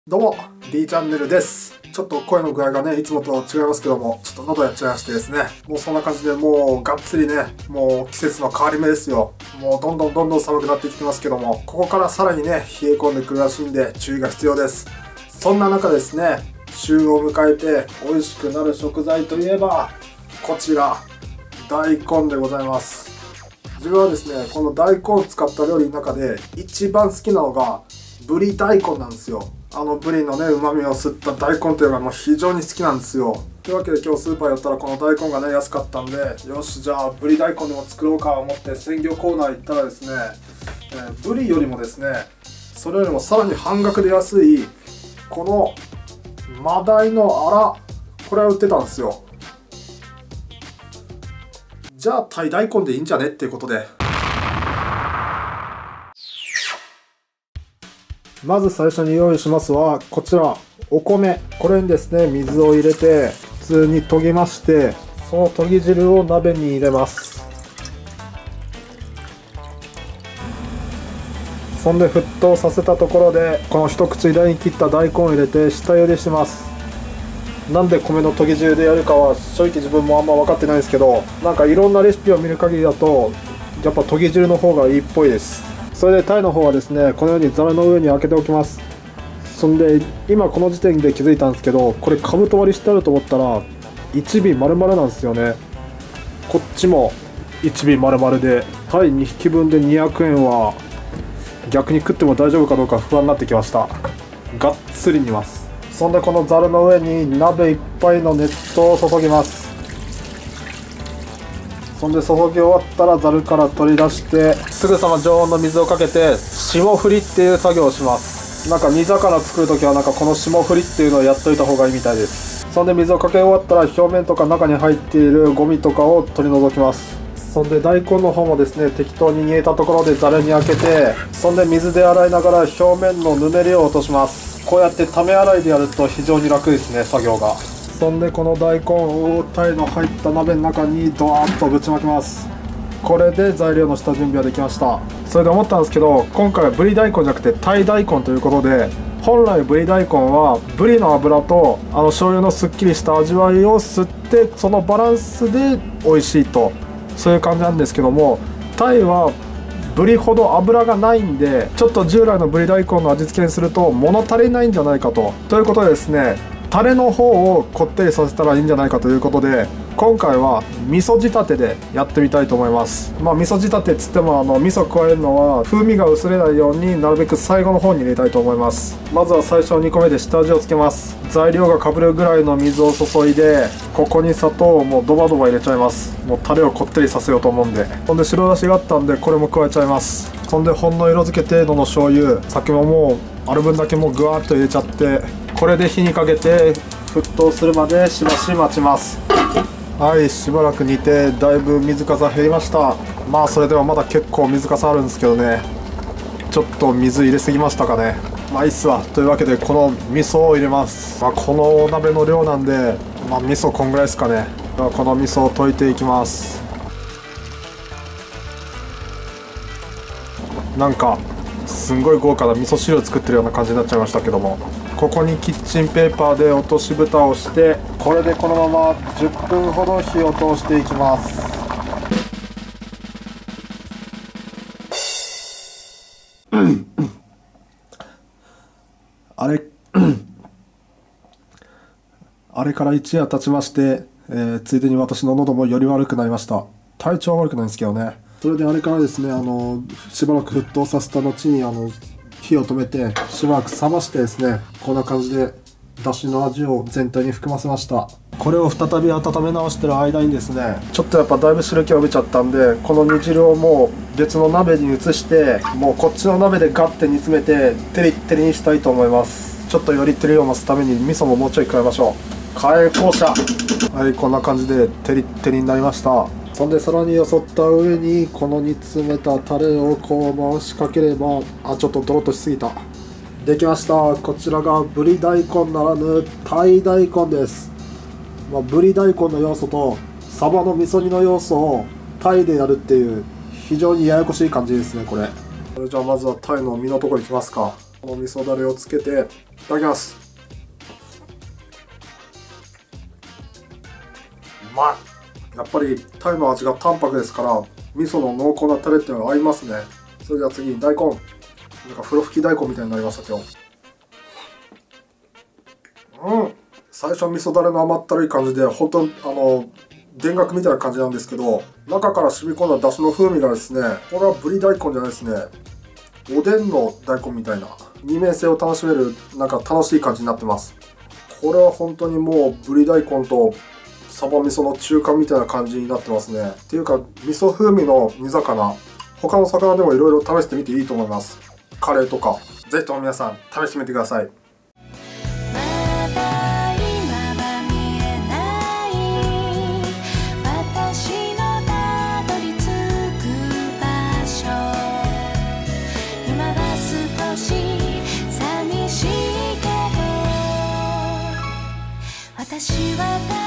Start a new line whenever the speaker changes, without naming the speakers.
どうも D チャンネルです。ちょっと声の具合がねいつもと違いますけども、ちょっと喉やっちゃいましてですね、もうそんな感じでもうがっつりね、もう季節の変わり目ですよ。もうどんどん寒くなってきてますけども、ここからさらにね冷え込んでくるらしいんで注意が必要です。そんな中ですね、旬を迎えて美味しくなる食材といえばこちら大根でございます。自分はですね、この大根を使った料理の中で一番好きなのがぶり大根なんですよ。ぶりのね旨味を吸った大根というのがもう非常に好きなんですよ。というわけで今日スーパー寄ったらこの大根がね安かったんで、よしじゃあぶり大根でも作ろうかと思って鮮魚コーナー行ったらですね、ぶりよりもですね、それよりもさらに半額で安いこのマダイのアラ、これは売ってたんですよ。じゃあタイ大根でいいんじゃねっていうことで、まず最初に用意しますはこちらお米。これにですね水を入れて普通に研ぎまして、その研ぎ汁を鍋に入れます。そんで沸騰させたところでこの一口大に切った大根を入れて下茹でします。なんで米の研ぎ汁でやるかは正直自分もあんま分かってないんですけど、なんかいろんなレシピを見る限りだとやっぱ研ぎ汁の方がいいっぽいです。それでタイの方はですね、このようにザルの上に開けておきます。そんで今この時点で気づいたんですけど、これかぶと割りしてあると思ったら1尾丸々なんですよね。こっちも1尾丸々で、タイ2匹分で200円は逆に食っても大丈夫かどうか不安になってきました。がっつり煮ます。そんでこのザルの上に鍋いっぱいの熱湯を注ぎます。そんで注ぎ終わったらザルから取り出してすぐさま常温の水をかけて霜降りっていう作業をします。なんか煮魚作るときはなんかこの霜降りっていうのをやっといた方がいいみたいです。そんで水をかけ終わったら表面とか中に入っているゴミとかを取り除きます。そんで大根の方もですね、適当に煮えたところでザルに開けて、そんで水で洗いながら表面のぬめりを落とします。こうやってため洗いでやると非常に楽ですね、作業が。そんでこの大根をタイの入った鍋の中にドーンとぶちまきます。これで材料の下準備はできました。それで思ったんですけど、今回はぶり大根じゃなくてタイ大根ということで、本来ぶり大根はぶりの脂と醤油のすっきりした味わいを吸って、そのバランスで美味しいと、そういう感じなんですけども、タイはぶりほど脂がないんで、ちょっと従来のぶり大根の味付けにすると物足りないんじゃないかと。ということでですね、タレの方をこってりさせたらいいんじゃないかということで、今回は味噌仕立てでやってみたいと思います。味噌仕立てっつっても味噌加えるのは風味が薄れないようになるべく最後の方に入れたいと思います。まずは最初2個目で下味をつけます。材料がかぶるぐらいの水を注いで、ここに砂糖をもうドバドバ入れちゃいます。もうタレをこってりさせようと思うんで。ほんで白だしがあったんでこれも加えちゃいます。そんでほんの色付け程度の醤油、酒ももうある分だけもうぐわーっと入れちゃって、これで火にかけて沸騰するまでしばし待ちます。はい、しばらく煮てだいぶ水かさ減りました。それではまだ結構水かさあるんですけどね、ちょっと水入れすぎましたかね。いいっすわ。というわけでこの味噌を入れます。このお鍋の量なんで味噌こんぐらいですかね。この味噌を溶いていきます。なんかすんごい豪華な味噌汁を作ってるような感じになっちゃいましたけども、ここにキッチンペーパーで落とし蓋をして、これでこのまま10分ほど火を通していきます。あれから一夜経ちまして、ついでに私の喉もより悪くなりました。体調は悪くないんですけどね。それであれからですね、しばらく沸騰させた後に火を止めてしばらく冷ましてですね、こんな感じでだしの味を全体に含ませました。これを再び温め直してる間にですね、ちょっとやっぱだいぶ汁気を帯びちゃったんで、この煮汁をもう別の鍋に移して、もうこっちの鍋でガッて煮詰めてテリッテリにしたいと思います。ちょっとより照りを増すために味噌ももうちょい加えましょう。火炎放射。はい、こんな感じでテリッテリになりました。そんでさらによそった上にこの煮詰めたタレをこう回しかければ、ちょっとドロッとしすぎた。できました。こちらがぶり大根ならぬタイ大根です。ぶり大根の要素とサバの味噌煮の要素をタイでやるっていう非常にややこしい感じですね、これ。それじゃあまずはタイの身のところいきますか。 この味噌だれをつけていただきます。うまい。やっぱり鯛の味が淡白ですから、味噌の濃厚なタレっていうのが合いますね。それでは次に大根。なんか風呂吹き大根みたいになりました今日。最初は味噌だれの甘ったるい感じで、本当田楽みたいな感じなんですけど、中から染み込んだ出汁の風味がですね、これはぶり大根じゃないですね。おでんの大根みたいな二面性を楽しめる、なんか楽しい感じになってます。これは本当にもうぶり大根とサバ味噌の中間みたいな感じになってますね。っていうか味噌風味の煮魚、他の魚でもいろいろ試してみていいと思います。カレーとかぜひとも皆さん試してみてください。
私は